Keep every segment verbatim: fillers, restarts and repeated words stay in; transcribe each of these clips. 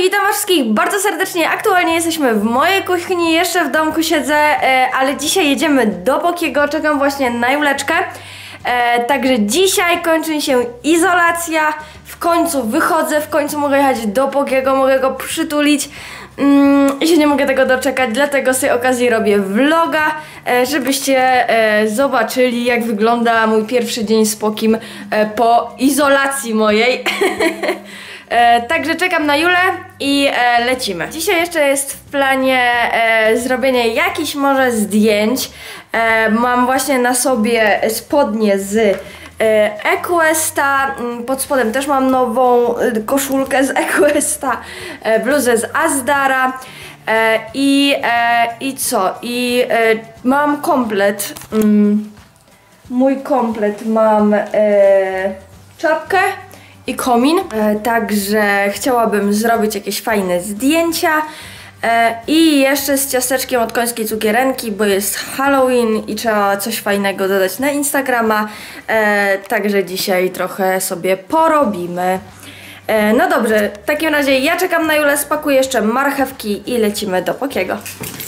witam was wszystkich bardzo serdecznie. Aktualnie jesteśmy w mojej kuchni, jeszcze w domku siedzę, e, ale dzisiaj jedziemy do Pokiego, czekam właśnie na Juleczkę. E, także dzisiaj kończy się izolacja, w końcu wychodzę, w końcu mogę jechać do Pokiego, mogę go przytulić. Mm, I się nie mogę tego doczekać, dlatego z tej okazji robię vloga, e, żebyście e, zobaczyli, jak wygląda mój pierwszy dzień z Pokim e, po izolacji mojej. E, także czekam na Julę i e, lecimy. Dzisiaj jeszcze jest w planie e, zrobienie jakichś może zdjęć. E, mam właśnie na sobie spodnie z e, EQuesta. Pod spodem też mam nową e, koszulkę z EQuesta, e, bluzę z Asdara. E, i, e, I co? I e, mam komplet. Mm, mój komplet mam e, czapkę i komin, e, także chciałabym zrobić jakieś fajne zdjęcia e, i jeszcze z ciasteczkiem od Końskiej Cukierenki, bo jest Halloween i trzeba coś fajnego dodać na Instagrama, e, także dzisiaj trochę sobie porobimy. E, no dobrze, w takim razie ja czekam na Julę, spakuję jeszcze marchewki i lecimy do Pokiego.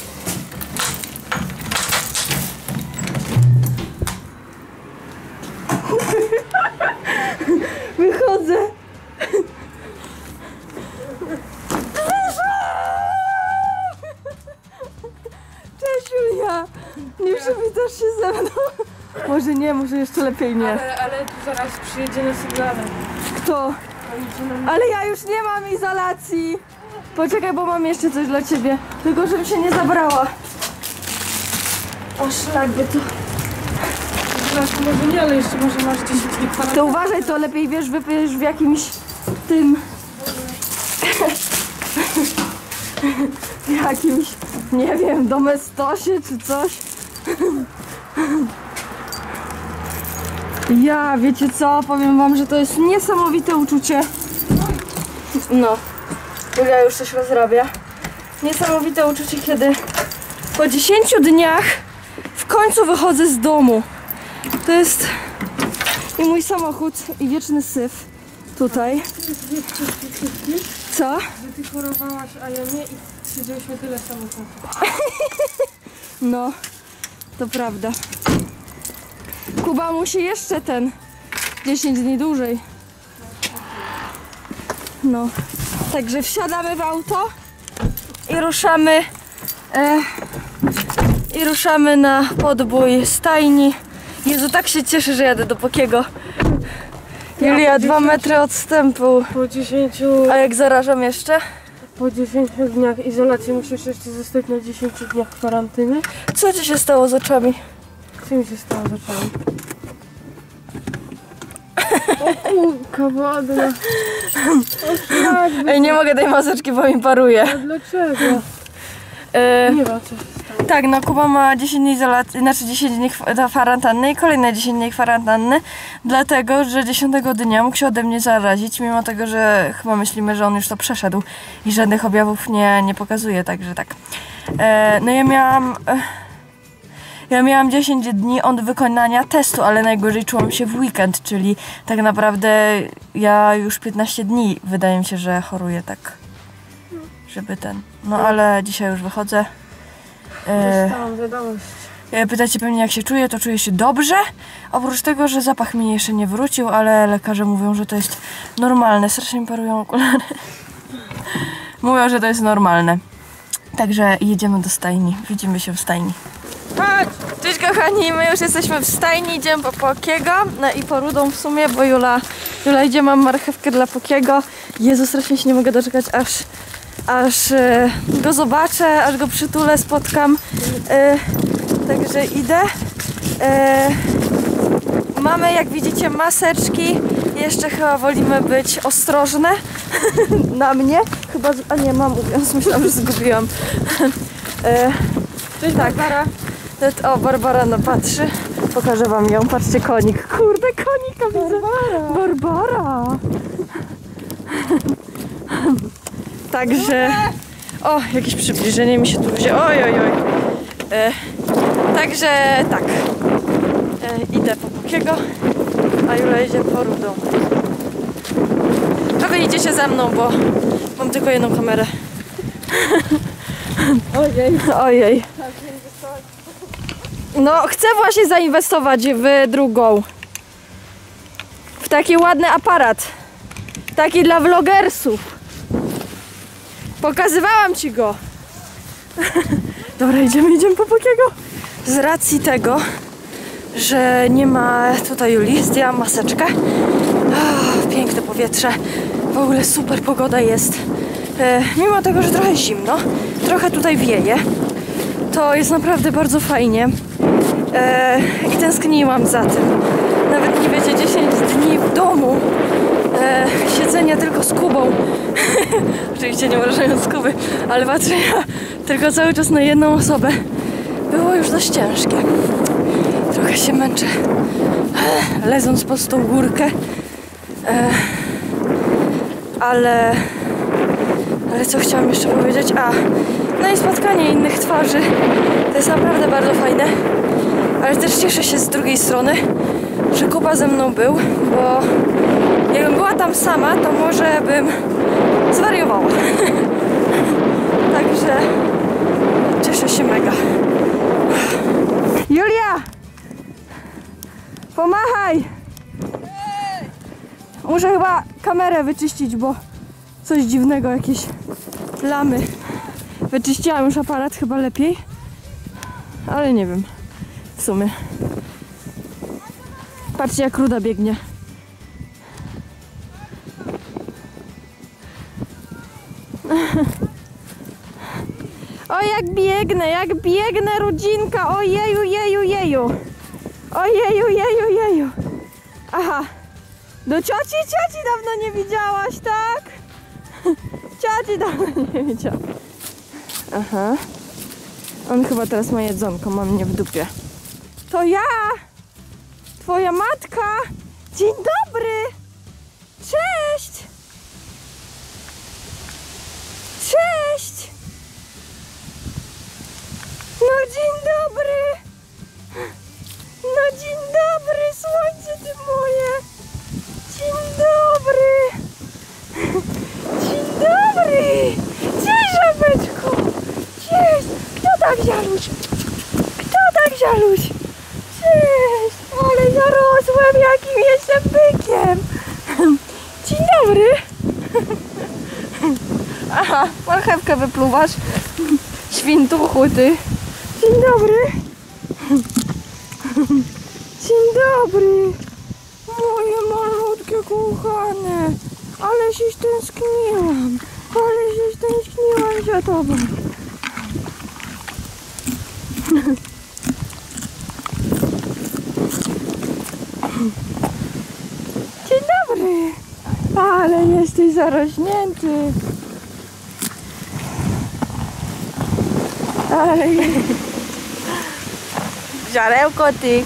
Wychodzę. Cześć Julia. Nie przywitasz się ze mną? Może nie, może jeszcze lepiej nie. Ale, ale tu zaraz przyjedzie na sygnale. Kto? Ale ja już nie mam izolacji. Poczekaj, bo mam jeszcze coś dla ciebie. Tylko żebym się nie zabrała. O szlak by to. Zaraz, może nie, ale jeszcze może masz dziesięć dni. To uważaj, to lepiej wiesz, wypijesz w jakimś tym w jakimś, nie wiem, domestosie czy coś. Ja, wiecie co, powiem wam, że to jest niesamowite uczucie. No, Julia już coś rozrabia. Niesamowite uczucie, kiedy po dziesięciu dniach w końcu wychodzę z domu. To jest i mój samochód, i wieczny syf tutaj. Co? Że ty chorowałaś, a ja nie i siedzieliśmy tyle samochodów. No, to prawda. Kuba musi jeszcze ten dziesięć dni dłużej. No, także wsiadamy w auto i ruszamy e, i ruszamy na podbój stajni. Jezu, tak się cieszę, że jadę do Pokiego. Julia, dwa metry odstępu. Po dziesięciu... A jak zarażam jeszcze? Po dziesięciu dniach izolacji musisz jeszcze zostać na dziesięciu dniach kwarantyny. Co ci się stało z oczami? Co mi się stało z oczami? O kurka ładna. Ej, nie mogę tej maseczki, bo mi paruje. A dlaczego? E, Nie ma co się stało. tak, no Kuba ma dziesięć dni izolacji, znaczy dziesięć dni kwarantanny i kolejne dziesięć dni kwarantanny, dlatego, że dziesiątego dnia mógł się ode mnie zarazić, mimo tego, że chyba myślimy, że on już to przeszedł i żadnych objawów nie, nie pokazuje, także tak. E, no ja miałam... E, Ja miałam dziesięć dni od wykonania testu, ale najgorzej czułam się w weekend, czyli tak naprawdę ja już piętnaście dni wydaje mi się, że choruję tak, żeby ten... No ale dzisiaj już wychodzę. E, Dostałam wiadomość. e, pytacie pewnie, jak się czuję, to czuję się dobrze, oprócz tego, że zapach mi jeszcze nie wrócił, ale lekarze mówią, że to jest normalne. Strasznie mi parują okulary. Mówią, że to jest normalne. Także jedziemy do stajni, widzimy się w stajni. Chodź! Cześć kochani, my już jesteśmy w stajni, idziemy po Pokiego, no i po Rudą w sumie, bo Jula, Jula idzie, mam marchewkę dla Pokiego. Jezu, strasznie się nie mogę doczekać, aż, aż e, go zobaczę, aż go przytulę, spotkam. E, także idę. E, mamy, jak widzicie, maseczki. Jeszcze chyba wolimy być ostrożne na mnie. Chyba, a nie, mam mówiąc, myślałam, że zgubiłam. E, Cześć tak. Barbara. O, Barbara no patrzy. Pokażę wam ją. Patrzcie, konik. Kurde, konika widzę. Barbara. Barbara. Także... O, jakieś przybliżenie mi się tu wzięło. Oj, oj, oj. E, także tak. E, idę po Pokiego, a Jula idzie po Rudą. A wy idziecie ze mną, bo Mam tylko jedną kamerę. Ojej. Ojej. No, chcę właśnie zainwestować w drugą. W taki ładny aparat. Taki dla vlogersów. Pokazywałam ci go. Dobra, idziemy, idziemy po Pokiego. Z racji tego, że nie ma tutaj Julii, zdjęłam maseczkę. Oh, piękne powietrze. W ogóle super pogoda jest. E, mimo tego, że trochę zimno, trochę tutaj wieje, to jest naprawdę bardzo fajnie. E, I tęskniłam za tym. Nawet nie wiecie, dziesięć dni w domu. E, siedzenia tylko z Kubą. Oczywiście nie wrażając z Kuby, ale patrzę ja tylko cały czas na jedną osobę. Było już dość ciężkie. Trochę się męczę, e, leząc pod tą górkę. E, ale... Ale co chciałam jeszcze powiedzieć? A, no i spotkanie innych twarzy. To jest naprawdę bardzo fajne. Ale też cieszę się z drugiej strony, że Kuba ze mną był, bo jakbym była tam sama, to może bym zwariowała. Także cieszę się mega. Julia! Pomachaj! Muszę chyba kamerę wyczyścić, bo coś dziwnego, jakieś plamy. Wyczyściłam już aparat, chyba lepiej. Ale nie wiem. W sumie. Patrzcie, jak Ruda biegnie. O, jak biegnę, jak biegnę, Rudzinka. Ojeju, jeju, jeju. Ojeju, jeju, jeju. Aha. Do cioci, cioci dawno nie widziałaś, tak? Cioci dawno nie widziałam. Aha. On chyba teraz ma jedzonko, ma mnie w dupie. To ja! Twoja matka! Dzień dobry! Cześć! Cześć! No dzień dobry! No dzień dobry, słońce ty moje! Dzień dobry! Dzień dobry! Cześć, żabeczku! Cześć! Kto tak zialuś? Kto tak zialuś? Cześć! Ale zarosłem, jakim jestem bykiem! Dzień dobry! Aha, marchewkę wypluwasz. Świntuchu ty! Dzień dobry! Dzień dobry! Moje malutkie kochane! Ale się tęskniłam! Ale się tęskniłam za tobą! Dzień dobry! Ale jesteś zarośnięty! Ale... Ziarełko ty!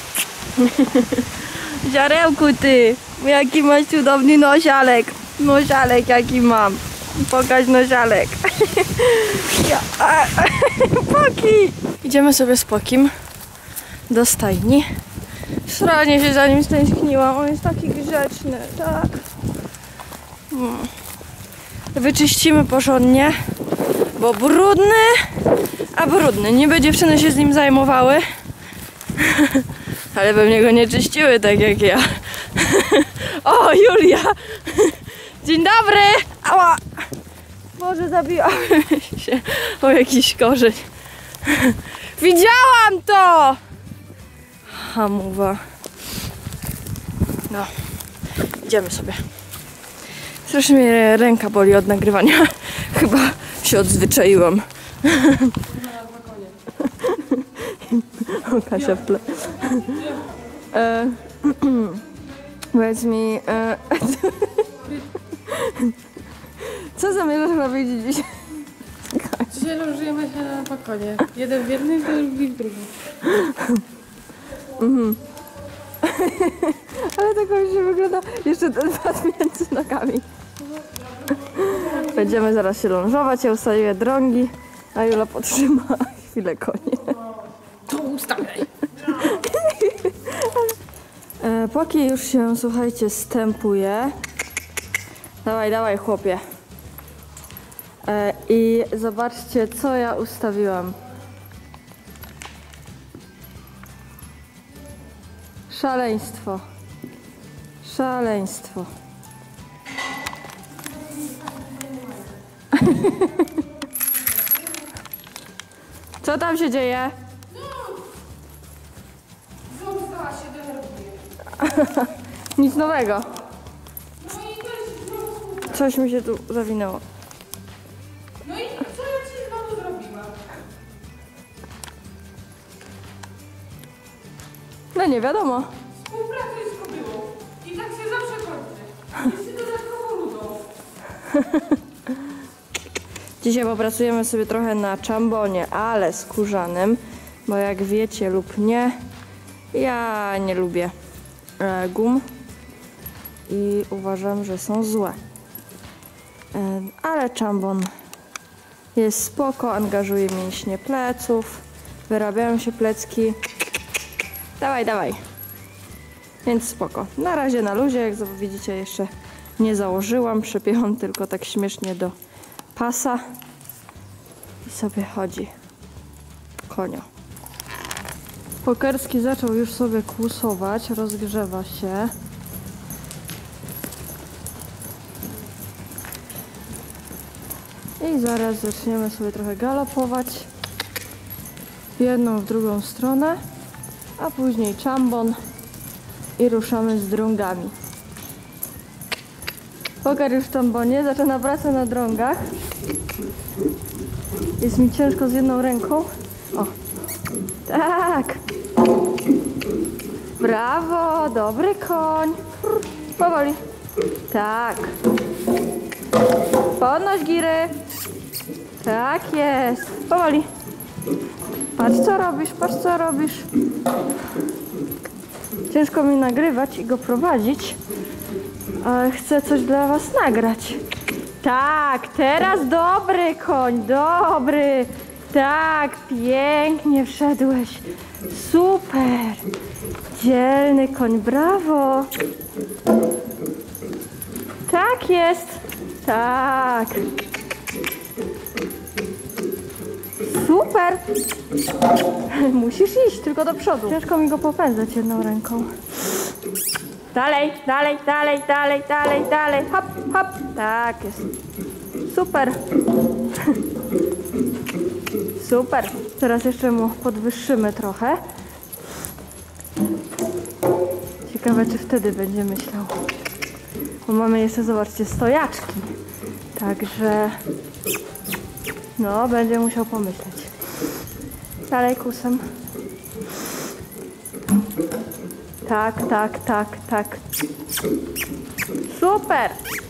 Ziarełku ty! Jaki masz cudowny nosialek! Nosialek jaki mam! Pokaż nosialek! Ja, a, Poki! Idziemy sobie z Pokim do stajni. Strasznie się za nim stęskniłam, on jest taki grzeczny, tak. Hmm. Wyczyścimy porządnie, bo brudny, a brudny. Niby dziewczyny się z nim zajmowały, ale pewnie go nie czyściły tak jak ja. O, Julia! Dzień dobry! Ała! Boże, zabiłam się o jakiś korzeń. Widziałam to! Hamuwa. No, idziemy sobie. Strasznie mnie ręka boli od nagrywania. Chyba się odzwyczaiłam. O, Kasia w tle. E, powiedz mi... E, co zamierzasz robić dzisiaj? Dzisiaj lążujemy się na balkonie. Jeden w jednym, drugi w drugim. Mhm. Ale tak właśnie wygląda jeszcze ten pas między nogami. Będziemy zaraz się lążować, ja ustawię drągi, a Jula podtrzyma chwilę konie. To ustawiaj! E, Poki już się, słuchajcie, stępuje. Dawaj, dawaj chłopie. E, I zobaczcie, co ja ustawiłam. Szaleństwo. Szaleństwo. Co tam się dzieje? Związała się, denerwuje. Nic nowego. No i to jest znowu. Coś mi się tu zawinęło. No i co ja ci znowu zrobiłam? No nie wiadomo. Współpracuj z kobyłą. I tak się zawsze kończy. Jeszcze dodatkowo rudą. Dzisiaj popracujemy sobie trochę na czambonie, ale skórzanym, bo jak wiecie lub nie, ja nie lubię e, gum i uważam, że są złe. E, ale czambon jest spoko, angażuje mięśnie pleców, wyrabiają się plecki. Dawaj, dawaj. Więc spoko. Na razie na luzie, jak widzicie, jeszcze nie założyłam, przypięłam tylko tak śmiesznie do pasa i sobie chodzi konio. Pokerski zaczął już sobie kłusować, rozgrzewa się. I zaraz zaczniemy sobie trochę galopować w jedną, w drugą stronę, a później czambon i ruszamy z drągami. Poker już w czambonie, zaczyna pracę na drągach. Jest mi ciężko z jedną ręką. O, tak. Brawo, dobry koń. Powoli. Tak. Podnoś giry. Tak jest. Powoli. Patrz co robisz, patrz co robisz. Ciężko mi nagrywać i go prowadzić, ale chcę coś dla was nagrać. Tak, teraz dobry koń, dobry. Tak, pięknie wszedłeś. Super. Dzielny koń, brawo. Tak jest. Tak. Super. Musisz iść tylko do przodu. Ciężko mi go popędzać jedną ręką. Dalej, dalej, dalej, dalej, dalej, dalej. Hop, hop. Tak jest. Super. Super. Teraz jeszcze mu podwyższymy trochę. Ciekawe, czy wtedy będzie myślał. Bo mamy jeszcze, zobaczcie, stojaczki. Także no, będzie musiał pomyśleć. Dalej kusem. Tak, tak, tak, tak. Super!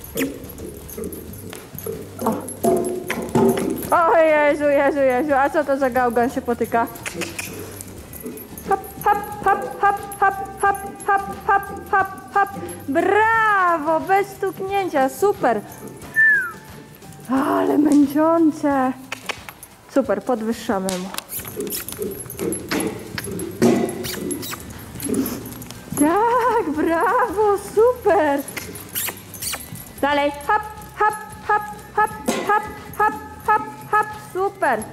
O! O Jezu, Jezu, Jezu, a co to za gałgan się potyka? Hop, hop, hop, hop, hop, hop, hop, hop, hop, hop. Brawo! Bez stuknięcia, super! Ale męczące! Super, podwyższamy mu. Tak, brawo, super! Dalej, hop, hop, hop, hop, hop, hop, hop, hop, super!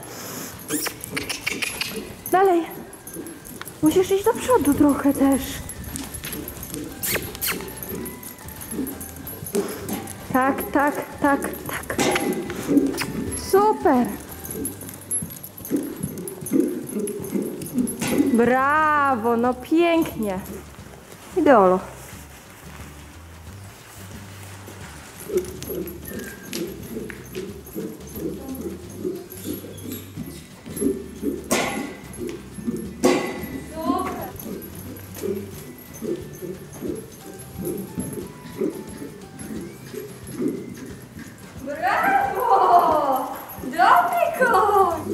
Dalej. Musisz iść do przodu trochę też. Tak, tak, tak, tak. Super! Brawo, no pięknie. Ideolo. Brawo! Dobry koń!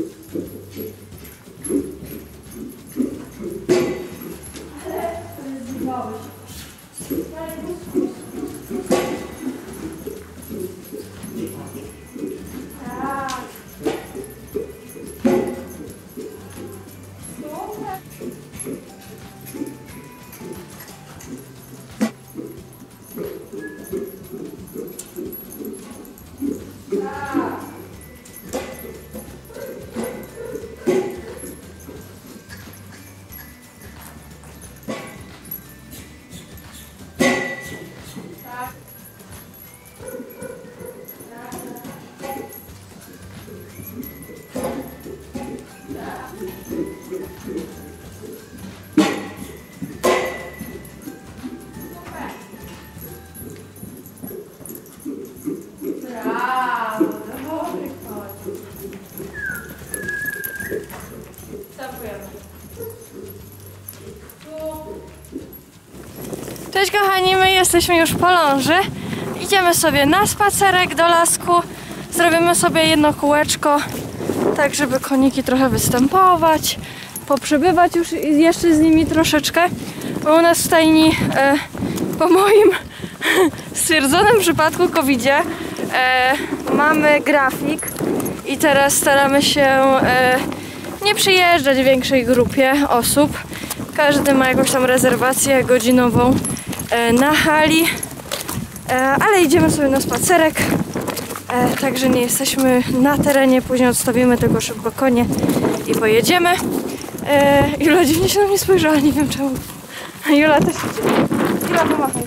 Cześć kochani, my jesteśmy już po ląży. Idziemy sobie na spacerek do lasku. Zrobimy sobie jedno kółeczko, tak żeby koniki trochę występować, poprzebywać już jeszcze z nimi troszeczkę. Bo u nas w stajni e, po moim stwierdzonym przypadku kowidzie e, mamy grafik i teraz staramy się e, nie przyjeżdżać w większej grupie osób. Każdy ma jakąś tam rezerwację godzinową e, na hali, e, ale idziemy sobie na spacerek, e, także nie jesteśmy na terenie. Później odstawimy tylko szybko konie i pojedziemy. e, Jula dziwnie się na mnie spojrzała, nie wiem czemu. Jula też idzie. Jula, pomachaj.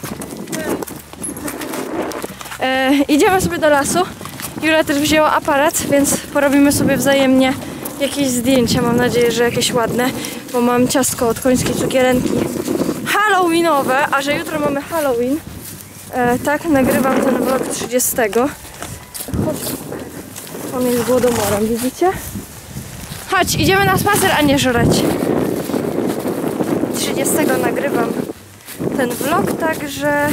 E, idziemy sobie do lasu. Jula też wzięła aparat, więc porobimy sobie wzajemnie jakieś zdjęcia. Mam nadzieję, że jakieś ładne, bo mam ciastko od końskiej cukierenki halloweenowe, a że jutro mamy Halloween. E, tak, nagrywam ten vlog trzydziestego. Chodź, on jest głodomorem, widzicie? Chodź, idziemy na spacer, a nie żreć. trzydziestego nagrywam ten vlog, także e,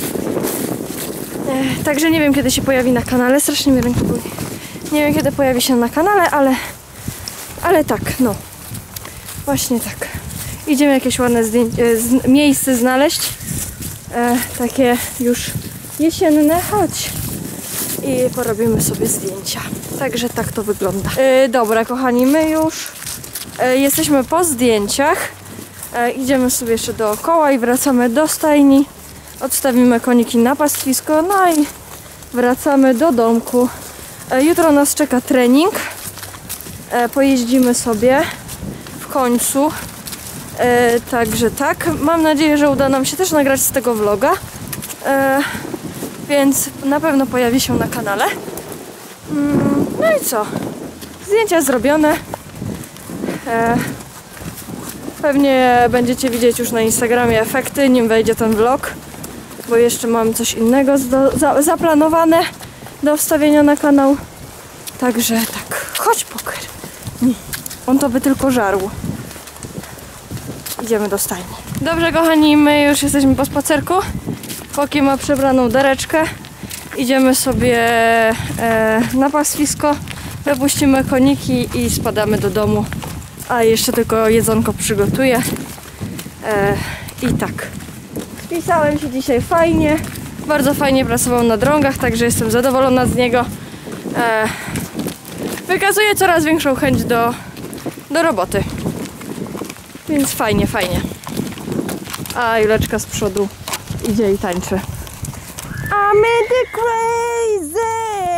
także nie wiem, kiedy się pojawi na kanale. Strasznie mi ręka boli. Nie wiem, kiedy pojawi się na kanale, ale ale tak, no właśnie tak. Idziemy jakieś ładne zdjęcie, z, miejsce znaleźć, e, takie już jesienne. Chodź i porobimy sobie zdjęcia. Także tak to wygląda. E, dobra kochani, my już e, jesteśmy po zdjęciach. E, idziemy sobie jeszcze dookoła i wracamy do stajni. Odstawimy koniki na pastwisko, no i wracamy do domku. E, jutro nas czeka trening. E, pojeździmy sobie w końcu. E, także tak. Mam nadzieję, że uda nam się też nagrać z tego vloga. E, więc na pewno pojawi się na kanale. Mm, no i co? Zdjęcia zrobione. E, Pewnie będziecie widzieć już na Instagramie efekty, nim wejdzie ten vlog, bo jeszcze mam coś innego zdo, za, zaplanowane do wstawienia na kanał. Także tak, chodź poker. On to by tylko żarł. Idziemy do stajni. Dobrze kochani, my już jesteśmy po spacerku. Poki ma przebraną dereczkę. Idziemy sobie e, na pastwisko, wypuścimy koniki i spadamy do domu. A jeszcze tylko jedzonko przygotuję. E, I tak. Spisałem się dzisiaj fajnie. Bardzo fajnie pracował na drągach, także jestem zadowolona z niego. E, wykazuje coraz większą chęć do, do roboty. Więc fajnie, fajnie. A Juleczka z przodu idzie i tańczy. I'm the crazy!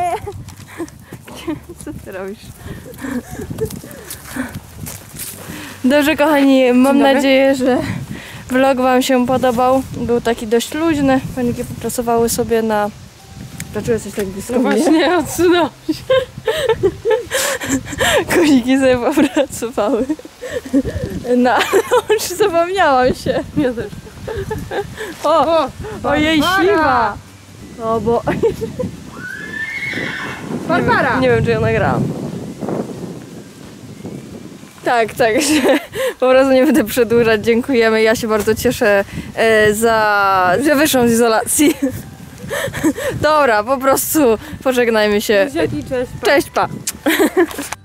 Co ty robisz? Dobrze kochani, mam nadzieję, że vlog wam się podobał. Był taki dość luźny. Paniki popracowały sobie na... Dlaczego jesteś tak blisko No mnie? właśnie, odsunąłeś. Koniki sobie popracowały. No, już zapomniałam się. Ja też. O, O, ojej, Barbara! siwa! No bo... Barbara! Nie wiem, czy ja nagrałam. Tak, tak, że po prostu nie będę przedłużać. Dziękujemy. Ja się bardzo cieszę e, za... że wyszłam z izolacji. Dobra, po prostu pożegnajmy się. Cześć, pa. Cześć, pa!